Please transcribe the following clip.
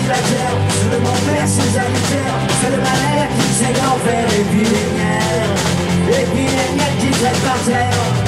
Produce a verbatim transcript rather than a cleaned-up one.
la terre, seul mon père, ses sanitaires, seul ma mère qui sait qu'en faire, et puis les miens, et puis les miens qui traînent par terre.